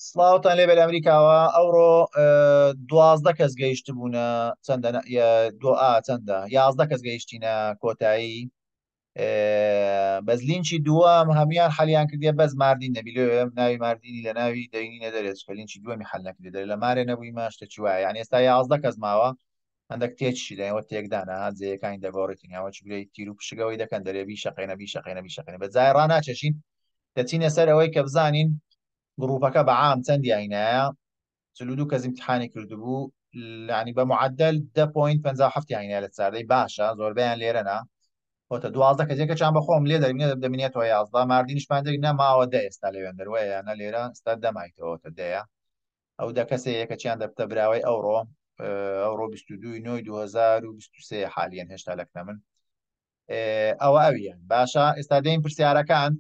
سڵاوتان لێبێت ئەمریکاوە ئەوڕۆ 12 کەس گەیشت بوونە چەندە چەندە 11 کەس گەیشتینە کۆتایی بەس لینچی دووەم هەمویان حەلیان کردێ بەس ماردین نەبی لێ ناوی ماردینی لە ناوی دەینی نەدەرێت کە لینچی دووەمی حەل نەکردێ دەرێت لە مارێ نەبووی ماشتێکی وایە یان ئێستا 11 کەس ماوە هەندێک تێچی دەوە تێکدانە هەجەکانی دەگۆڕێتین یاوە چگوێی تیر و پشگەوەی دەکەن دەرێبی شەقێنەبی شەقێنەبی شەقێنە بە جای ڕناچەشین دەچینە سەر ئەوەی کە بزانین گروپەکە بەعام چەندی هینایە 42 کەس امتحانی کردبوو ینی بە معدل 10.57 هینای لە چاردەی باشە زۆربیان لێرەنا خۆتە 12 کەسێکە چیان بەخۆم لێ دەبینێت دەمێنێتەوە 11 ماردینیشمان دەری نەماوە دە ئێستا لەوێن دەروەیە یانە لێرە ئستا دەمایتەوەتە دەیە ئەو دە کەسەیەکە چیان دەبتە براوەی ئەوڕۆ 22 2023 حالیان هێشتا لەکنە من ئەوە ئەویان باشە ئێستا دەین پرسیارەکان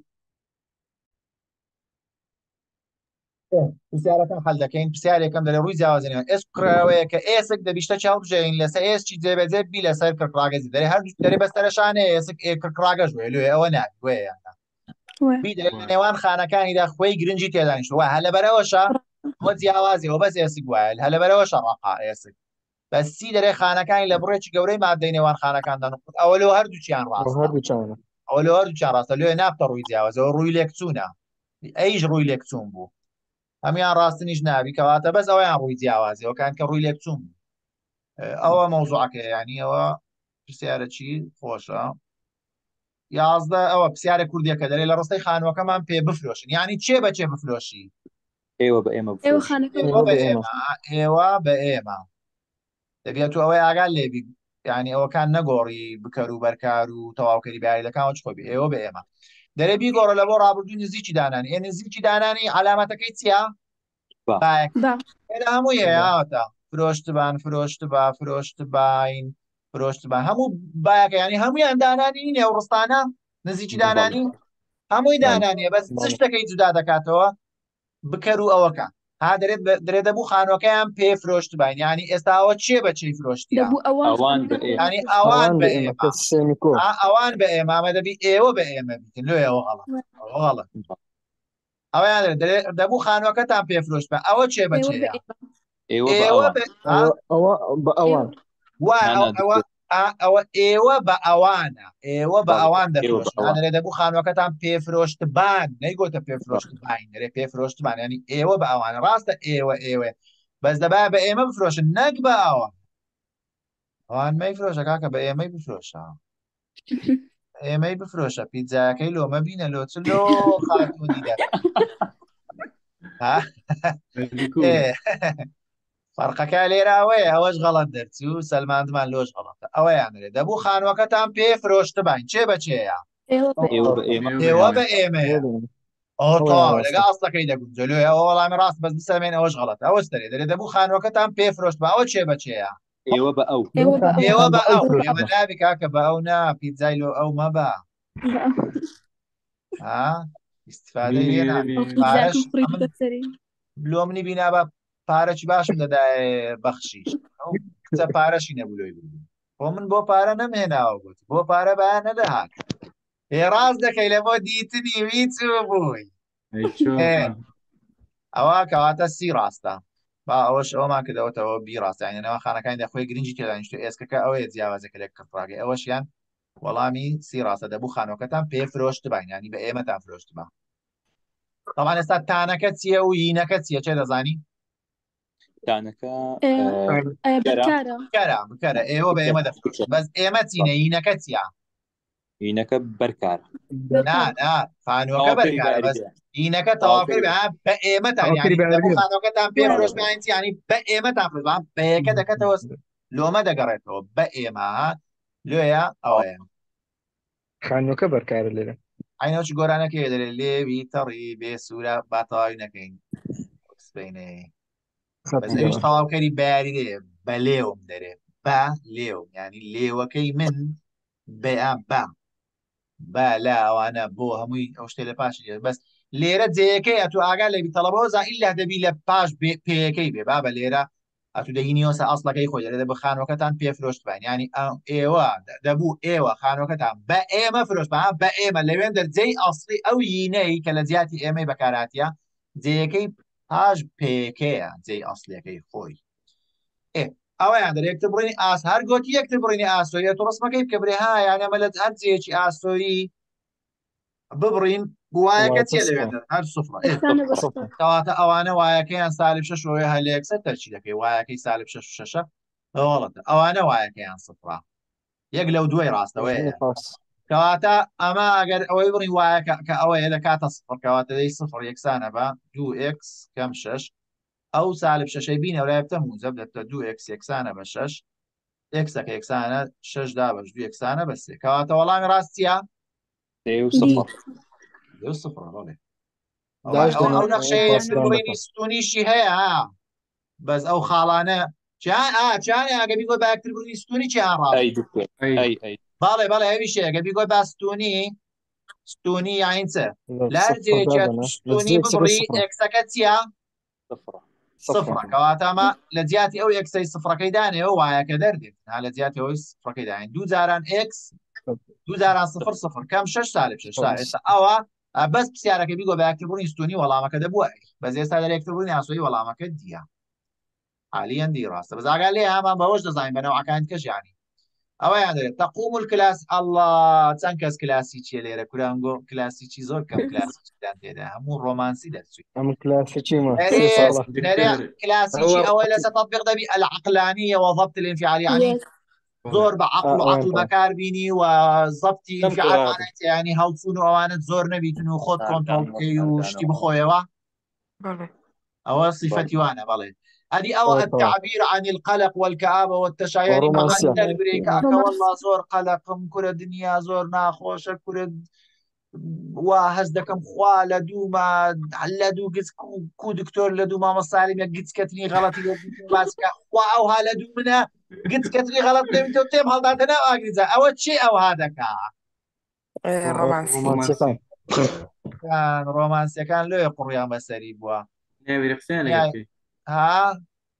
پرسیارەکان هەل دەکەین پرسیارێکم دەرە ڕووی جیاوازێنەوە ئێس کراوەیە کە ئێسک دەبیشتە چاو بژێین لەسەر ئێسکی جێبەجێ بی لەسەر کڕاگەزی دەرێ هەردوو دەرێ بەستەرەشانەیە ئێسک کڕاگەش وێ لێ ئەوە ناوێیانە بی دەرێت لە نێوان خانەکانیدا خوێی گرنگی تێدانیشتوە هە لەبەرەوەشە وە جیاوازیەوە بەس ئێسک وایە هە لەبەرەوەشە ڕەقا ئێسک بەسی دەرێ خانەکانی لە بڕێکی گەورەی مادەی نێوان خانەکاندا ئەوە لەوە هەردووچیان ڕاستە ئەوە لەوە هەردووچیان ڕاستە لێ نابتە ڕووی جیاوازەوە ڕووی لێکچوونە ئەیش ڕووی لێکچوون بوو هەمیان ڕاستنیش نابی کەواتە بەس ئەویان ڕووی جیاوازیەوەکان کە ڕووی لێکچوون ئەوە مەوزوعەکە ینی ئەوە پرسیارە چی خۆشە 11 ئەوە پرسیارە کوردیەکە دەرێ لە ڕستەی خانووەکەمان پێ بفرۆشن ینی چێ بە چێ بفرۆشی ئێوە بە ئێمە ئێوە بە ئێمە دەبێت و ئەوەی ئاگال لێبی ینی ئەوەکان نەگۆڕی بکەر و بەرکار و تەواوکەری بیاریەکان خۆبی ئێوە بە ئێمە دەرێ بیگۆڕە لە بۆ ڕابردوو نزیکی دانانی ئێ نزیکی دانانی علامەتەکەی چییە هەموو هەیەتا فرۆشتبان فرۆشتبین فرۆشتبان هەموو باەکە ینی هەمویان دانانی نێو ڕستانە نزیکی دانانی هەمووی دانانیە بەس شتەکەی جودا دەکاتەوە بکەر و ئەوەکە ها دەرێت دەبوو خانوەکەیان پێ فرۆشت باین ینی ئێستاوە چێ بە چی فرۆشتی ینی ئەوان بە ئێمە ئەوان بە ئێمامە دەبی ئێوە بە ئێمە بیتن لێەوە هەڵە ئەویان دەبوو خانوەکەتان پێ فرۆشت بە ئەوە چێ بە چێ ئێوە بە ئەوان ئەوە ئێوە بە ئەوانە ئێوە بە ئەوان دەفرۆشتانەرێ دەبوو خانوەکەتان پێفرۆشتبان نەیگۆتە پێفرۆشتبان دەرێ پێفرۆشتبان ینی ئێوە بە ئەوانە ڕاستە ئێوە بەس دەبا بە ئێمە بفرۆشن نەک بە ئەوە ئەوان مەیفرۆشە کاکە بە ئێمەی بفرۆشە ئێمەی بفرۆشە پیتزاکەی لۆمە بینە لۆ چ لۆ خاتونی دە فەرقەکە لێراوەیە ئەوەش غەڵەت دەرچوو سەلماندمان لۆش غەڵەتە ئەوەیانرێ دەبوو خانوەکەتان پێ فرۆشتبین چێ بەچێە ئێوە بە ئێمە لەگە ئاستەکەی دەگونجلوێ ئەوە وەڵامی ڕاست بەس بسەمێن ئەوەش غەڵەتە ئەوەش دەرێ دەرێ دەبوو خانوەکەتان پێ فرۆشت بە ئەوە چێ بەچێە ئێوە بە ئەو ئێوە بە ئەو ئێوە نابی کاکە بە ئەو نا پیتزای لۆ ئەو مەبە ئیسفادەی لێنا لۆ منی بینا بە پارەی باشم دەدای بەخشیش کچە پارەشی نەبووی بۆ من بۆ پارە نەمهێناوە گوت بۆ پارە بە نەدەهات ێڕاست دەکەی لە بۆ دیتنی ویچوو بووی ئەوە کەواتە سی ڕاستە با ئەوەش ئەومان کردەوەتەوە بی ڕاستیانەوە خانەکانی دەخۆی گرنگی تێدانیشت ئێسکەکە ئەوەیە جیاوازەکە لێک کڕاگەی ئەوەشیان وەڵامی سی ڕاستە دەبوو خانۆکەتان پێ فرۆشت بین ینی بە ئێمەتان فرۆشت بە طبعا ئێستا تانەکە چییە و یینەکە چییە چێ دەزانی دانەکە بکەرە ئێوە بە ئێمە دەفرۆشت بەس ئێمە چینە یینەکە چییە یینەکە بەرکار خانووەکە بەرکارە بەس یینەکە تەواوکر بە ئێمەتان خانەکەتان پێ فرۆشتبین ینی بە ئێمەتان فرۆشت بەیەکە دەکەتەوە لۆمە دەگەڕێتەوە بە ئێمە لێیە ئەوەیە خانووەکە بەرکارە لێرە عینەوەچ گۆرانەکەی دەرێ لێوی تەڕی بێ سوورە باتەواوی نەکەین سبینێ بەش تەواوکەری بەیاری دێ بە لێوم دەرێ بە لێو ینی لێوەکەی من بە لا ئەوانە بۆ هەمووی ئەو شتێ لە پاشی بەس لێرە جەیەکەی ئەتو ئاگا لەبی تەڵەبەوەزا ئیلا دەبی لە پاش پێیەکەی بێ با بە لێرە ئەتو دەهینیۆسە ئەسڵەکەی خۆی دەرێ بە خانوەکەتان پێ فرۆشتبین ینی ئێوە دەبوو ئێوە خانوەکەتان بە ئێمە فرۆشتبان بە ئێمە لەوێن دەرجەی ئەسڵی ئەو یینەی کە لە جیاتی ئێمەی بەکاراتیە جەیەکەی هاش پێکەیە جێی ئەسڵیەکەی خۆی ئەوەیان دەر یەکتر بڕینی ئاس هەر گوتی یەکتر بڕینی ئاسۆیە تو ڕسمەکەی بکە برێ ها یانە مە لە هەر جێیەکی ئاسۆیی ببڕین وایەکە چێ لەوێنەر هەر سوفرە کەواتە ئەوانە وایەکەیان سالب 6 هەر لە یەکسەر تەرچی دەکەی وایەکەی سالب 6 غەڵەتە ئەوانە وایەکەیان سفرە یەک لەو دوای ڕاستەوەیە کەواتە ئەمە ئەگەر ئەوەی بڕی وایە کە ئەوەیە دەکاتە سفر کەواتە دەی سفر یەکسانە بە 2x کەم 6 ئەو سالب 6 بینە لای بتە موزەب دەبتە 2x یەکسانە بە 6 ئێکسەکە یەکسانە 6 دابش 2 یەکسانە بە 3 کەواتە وەڵامی ڕاستیە سفر بەڵێ ئەو نەخشەیە یەکتر بڕینی ستونیشی هەیە بەس ئەو خاڵانە چیانێ ئەگە بیگۆ بە یەکتر بڕینی ستونی چیان ڕاست باڵێ بەڵێ ئەویشە ئەگە بیگۆ با ستونی یاین چە لار جێکە ستونی ببڕی ئێکسەکە چییە سفرە کەواتە ئەمە لە جیاتی ئەو ئێکسەی سفرەکەی دانێەوە وایەکە دەردێت لە جیاتی ئەوەی سفرەکەی داین دوو جاران ئێکس دوو جاران سفر سفر کەم 6 سالب 6 ئێستا ئەوە بەس پرسیارەکە بیگۆ بە یەکتر بڕینی ستونی وەڵامەکە دەبووە بەس ئێستا دەر یەکتر بڕینی ئاسۆی وەڵامەکە دیە حالیان دی ڕاستە بەزاگا لێ هەمان بەوەش دەزانین بەنەوەکان کەژیانی ئەوەیان دەرێت تەقوم الکلاس ئەڵڵا چەند کەس کلاسی چیە لێرە کورانگۆ کلاسیکی زۆر کەم کلاسیکیان تێدا هەموو ڕۆمانسی دەرچووی کلاسیکی ئەوەی لەسەر تەطبیق دەبی العقلانیە وضبط الانفعال يعني زۆر بە عقل و عقل بەکار بینی و زەبتی انفعال يعني هەڵچوون و ئەوانت زۆر نەبیتن و خۆت کۆنتڕۆڵ بکەی و شتی بخۆیەوە ئەوە صفەتی وانە بەڵێ هذه أو التعبير عن القلق والكآبة والتشاؤم مع البريك والله زور قلق كل الدنيا زور ناخوش كل وهزدكم خوا لدوما لدو قد كو دكتور لدوما مصالم قد كتني غلط ماسكه خوا او هالدو منها قد كتني غلط لم تتم هل داتنا اجازه او شيء او هذا رومانسي كان رومانسي كان له قريان بسري بوا ناوي رخصان ها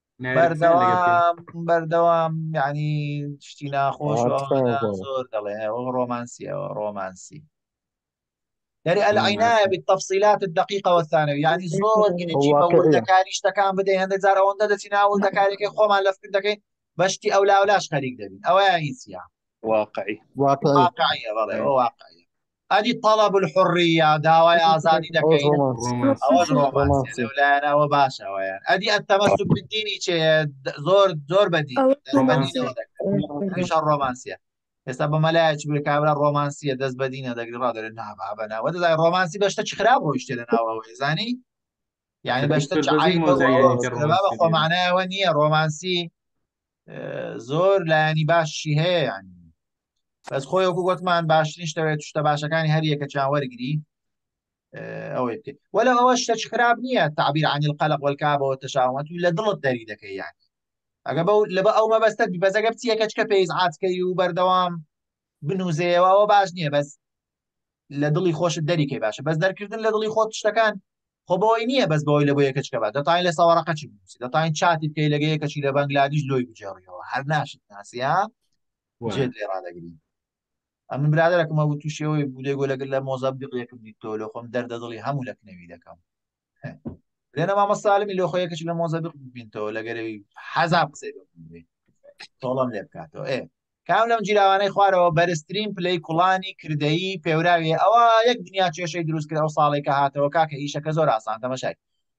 بەردەوام يعني شتی ناخۆش زۆر دەڵێ رومانسي يعني العناية بالتفصيلات الدقيقة والثانوية يعني زۆر گرنگی بە وردەکاری شتەکان بدەین هەندێک جار ئەوەندە دەچینە وردەکارێکی خۆمان لە فکر دەکەین بەشتی ئەولاش خەریک دەبین ئەوەیە هیچیە واقعية بەڵێ واقعية هذه طلب الحرية داوای آزادی دەکەین ئەوەش ڕۆمانسیە لەولایەنەوە باشە ئەوەیان ئەدی التمسك بالدینی چێ زۆر بەدین دەستبەدینەوە ڕۆمانسیە ئێستا بەمەلایەک بێ کابرا ڕۆمانسیە دەست بەدینە دەگری ڕادێن نابابەنەوە دەزای ڕۆمانسی بەشتە چ خراپ ڕۆیشتێ لەناوەوەی زانی یعنی بەشتە بە خۆمانایەوە نییە ڕۆمانسی زۆر لایەنی باشی هەیە ینی بەس خۆی وەکو گوتمان باشترین شتەوێت شتە باشەکانی هەر یەکە چاوەرگری ئەوەی بکەیت وەلە ئەوە شتە خراپ نییە تعبیر عن القلق والكآبة والتشاؤم لە دڵت دەری دەکەی یانی ئەگە لە ئەو مەبەستە بەزەگە بچیەکە چکە پێیزعاتکەی و بەردەوام بنووزەوە ئەوە باش نییە بەس لە دڵی خۆشت دەریکەی باشە بەس دەرکردن لە دڵی خۆت شتەکان خۆ بەوەی نییە بەس بەوەی لە بۆ یەکەچکە بە دەتاین لە سەوەڕەکەچی بنووسی دەتاین چاتی بکەی لەگە یەکەچی لە بەنگلادیش لۆی بجێڕیەوە هەر ناشت ناسیە جێت لێ ڕادەگری من برادرەکەم ئەو تووشەوەی بولێگۆ لەگەر لە مۆزەمبیق یەکم دیتۆ لە خۆم دەردە دڵی هەموو لەکنەوی دەکەم لێنە مامە ساڵمی لۆ خۆیەکەچی لە مۆزەمبیق ببینتەوە لەگەرەوەی حەزاب قسەی بێ تۆڵەم لێ بکاتەوە کام لەم جیراوانەی خوارەوە بەرزترین پلەی کوڵانی کردەیی پێوراویە ئەوە یەک دنیا کێشەی دروست کرد ئەو ساڵێک کە هاتەوە کاکە ئیشەکە زۆر ئاسان تەماشای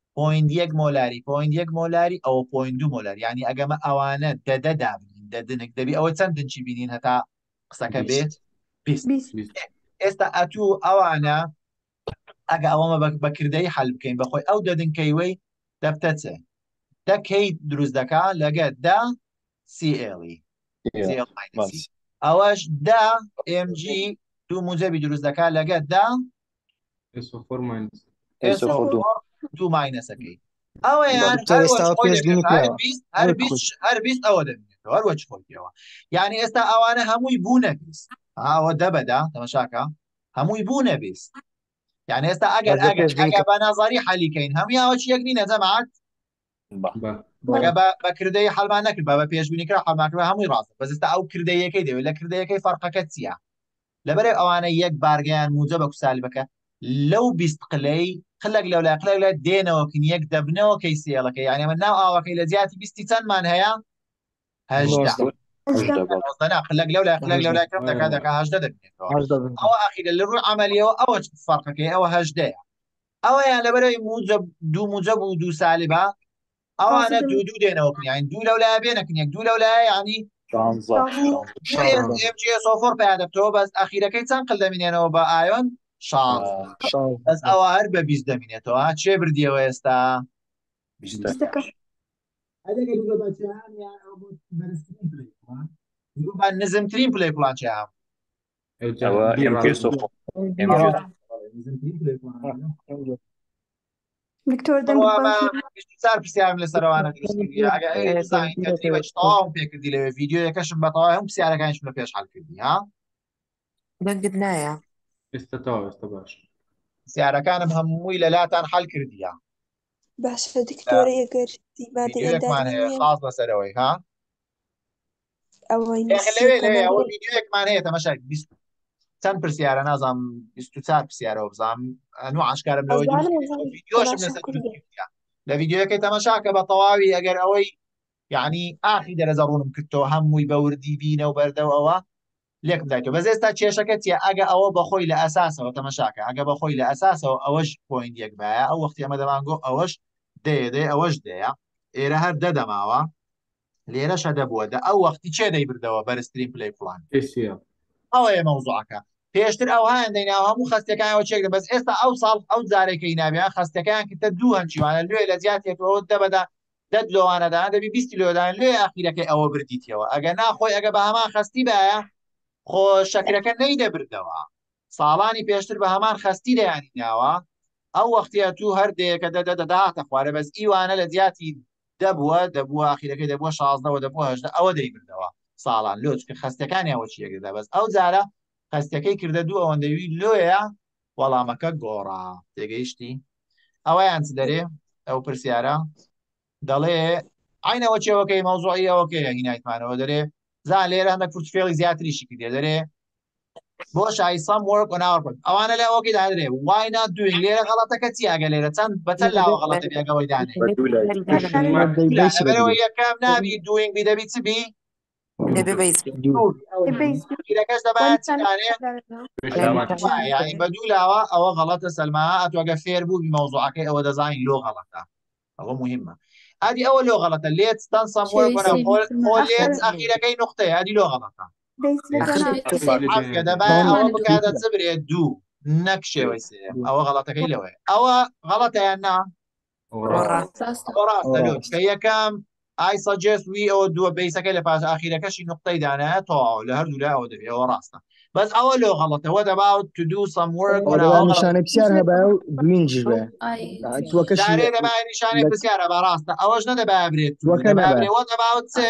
0.1 مۆلاری ئەوە 0.2 مۆلار یعنی ئەگەمە ئەوانە دەدەدابین دەدنک دەبی ئەوە چەند دنچی بینین هەتا قسەکە بێت ئێستا ئەتوو ئەوانە ئەگە ئەوەمە بەکردەی حەل بکەین بەخۆی ئەو دەدنکەیوەی دەبتە چێ دەکەی دروست دەکا لەگە دا CLی ئەوەش دا MG دوو موجەبی دروست دەکا لەگە دا دوو ماینەسەکەی ئەوەیان هەر بیست ئەوە دەبێتەوە هەروەچ خۆیەوە یعنی ئێستا ئەوانە هەمووی بوونە بیست ئەوە دەبەدا تەماشاکە هەمووی بوونە بیست یعنی ئێستا ئەگەر بە نازاری حەلیکەین هەمووی ئەوە چیەک نینە جەماعەت بە کردەی حەڵمان نەکرد بە پێشبینیکرا حەڵماکرد هەمووی ڕاستە بەس ئێستا ئەو کردەیەکەی دەوێت لە کردەیەکەی فەرقەکە چییە لەبەرێ ئەوانە یەک بارگیان موجە بە کوسالی بکە لەو بیست قلەی خلق لولا دينەوە کنیەک دەبنەوە کەی سێڵەکە یعنی من ناو ئاوەکەی لە جیاتی بیستی چەندمان هەیە هەژدە خلق لولا كم دەکا هەژدە دەبنێتەوە ئەوە ئەخیرە لە ڕووی عەمەلیەوە ئەوە فەرقەکەی ئەوە هەژدەیە ئەوەیان لەبەرەوەی دوو موجب و دوو سالبە ئەوانە دوو دێنەوە کنیان دوو لەولایە بێنەکن یەک دوو لەولایە ینی MGS4 پیا دەبتەوە بەس ئەخیرەکەی چەند قل دەمینێنەوە بە ئایۆن 16 بەس ئەوە هەر بە 20 دەمینێتەوە چێ بردیەوە ئێستا نزمترین پلەی پڵان چیان دکتۆر پرسیارم لەسەرەوانە دروستکردی پێکردی لەوێ ڤیدیۆیەکەشم بەتەواوی هەموو پرسیارەکانیشم لە پێش حەڵ کردی ها دەنگت نایە ئێستا باش پرسیارەکانم هەمووی لەلاتان حەڵ کردیە باشە دکتۆرە ئەگەر ڤیدیۆیەکمان هەیە خاص بەسەرەوەی ها ئەوەی ئەوە ڤیدیۆیەکمان هەیە تەماشای چەند پرسیارە نازانم 24 پرسیارەوە بزانم ئەنوو عاشکارم لەوەی ڤیدیۆشم لەسەر لە ڤیدیۆیەکەی تەماشاکە بە تەواوی ئەگەر ئەوەی یعنی ئاخی دەرەزە ڕوونم کردەوە هەمووی بەوردی بینە و بەردەوەەوە لێکم دایتەوە بەس ئێستا کێشەکە چیە ئەگە ئەوە بەخۆی لە ئەساسەوە تەماشاکە ئەگە بەخۆی لە ئەساسەوە ئەوەش پۆینت یەک بایە ئەو وەختی ئەمە دەمانگۆ ئەوەش دێ ئەوەش دەیە ئێرە هەر دەدەماوە لێرەشە دەبووە ئەو وەختی چێ دەیبردەوە بەرزترین پلەی فڵان ئەوەیە مەوزوعەکە پێشتر ئەو هەندێناوە هەموو خەستەکانەوە چێک بەس ئێستا ئەو ساڵ ئەو جارێکەی نابیان خەستەکان کردە دوو هەنچیوانە لێ لە زیاتێکەوە دەبەدا دەد لۆوانەدا دەبی 20 لۆدان لێ ئاخیرەکەی ئەوە بردیتەوە ئەگە ناخۆی ئەگە بە هەمان خەستی بایە خۆ شەکرەکە نەیدەبردەوە ساڵانی پێشتر بە هەمان خەستی دەیانی ناوە ئەو وەختیە تو هەردەیەکە دەدەداتە خوارە بەس ئیوانە لە زیاتی دەبووە ئاخیرەکەی دەبووە 16 دەبووە 18 ئەوە دەیبردەوە ساڵان لۆچکە خەستەکانیەوە چیەکردا بەس ئەو جارە خەستەکەی کردە دوو ئەوەندەوی لۆیە وەڵامەکە گۆڕا تێگەیشتی ئەوەیان چ دەرێ ئەو پرسیارە دەڵێ عینەوە چێوەکەی مەوزوعی ئەوەکەیە هینایتمانەوە دەرێ زان لێرە هەندێک پورتفێڵی زیاتریشی کردێ دەرێ بۆ شای some work on our part ئەوانە لە ئەوەکەی دادرێ why not doing لێرە غەڵەتەکە چی ئەگە لێرە چەند بەچەند لاوە غەڵەتە بێگەوەی دانێ لەبەرەوەی یەکەم نابی doing بی دەبی چ بی کەش دەبات یعنی بە دوو لاوە ئەوە غەڵەتە سەلما ئەتوەگە فێر بوو مەوزوعەکەی ئەوە دەزانین لۆ غەڵەتە ئەوە مهمە ئادی ئەوە لۆ غەڵەتە لێت ستان سەموەر لێت ئەخیرەکەی نقطەیە ئادی لۆ غەڵەتە دەبا ئەوە بکاتە چ برێت دوو نەک شێوەی سێ ئەوە غەڵەتەکەی لەوەیە ئەوە غەڵەتەیان نا ڕاستە لۆ کە یەکەم I suggest we ئەوە دووە بیسەکەی لە پاش ئاخیرەکەشی نقطەی دانایە تەواو لە هەردوو لای ئەوە دەبێت ئەوە ڕاستە بەس ئەوە لۆ غەڵەتەوە دەباوت to do some work نیشانە پرسیار هەبا و دوینجی بێ دارێ دەبا نیشانەی پرسیارە با ڕاستە ئەوەش نەدەبا برێت دەباوە دەباوت چێ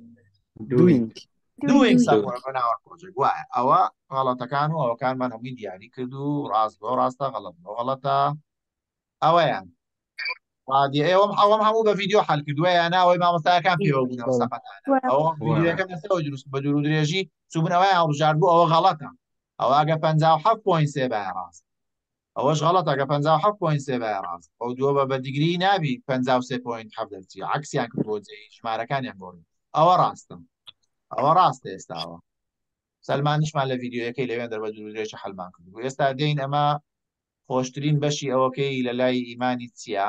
doing some work on our project وایە ئەوە غەڵەتەکان و ئەوەکانمان هەمووی دیاری کرد و ڕاست بۆ ڕاستە غەڵەت بۆ غەڵەتە ئەوەیان ئەوەم هەموو بە ڤیدیۆ حەل کردووە یان ناوەی مامۆستایەکان پێوە بوونەوە سەقەتانە ئەوە ڤیدیۆەکە نەسەوە دروست بە دوور و درێژی چوبنەوەی هەڵبژار بوو ئەوە غەڵەتە ئەوە ئەگە 57.3 بایە ڕاست ئەوەش غەڵەتە ئەگە 57.3 بایە ڕاست ئەو دووە بە دیگری نابی 53.7 دەرچی عەکسیان کرد بۆ جێی ژمارەکانیان بۆڕی ئەوە ڕاستە ئەوە ڕاستە ئێستاوە سەلمانیشمان لە ڤیدیۆیەکەی لەوێن دەر بە دوور و درێژی حەلمان کردبوو ئێستا دێین ئەمە خۆشترین بەشی ئەوەکەی لە لای ئیمانی چییە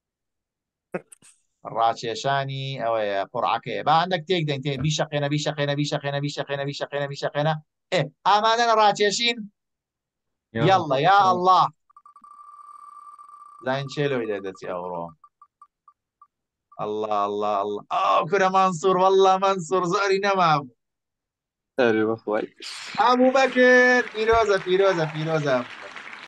ڕاکێشانی ئەوەیە قوڕعەکەیە با هەندێک تێک دەین تێ بیشەقێنە ئامادەنە ڕاکێشین یاڵڵا یا ئەڵڵا زین چێ لەوەی دەردەچی ئەوڕۆ ئەڵڵا ئەڵڵا ئەڵڵا ئەو کورە مەنسوور وەڵڵا مەنسوور زۆری نەمابوو ئەبوو بەکر پیرۆزە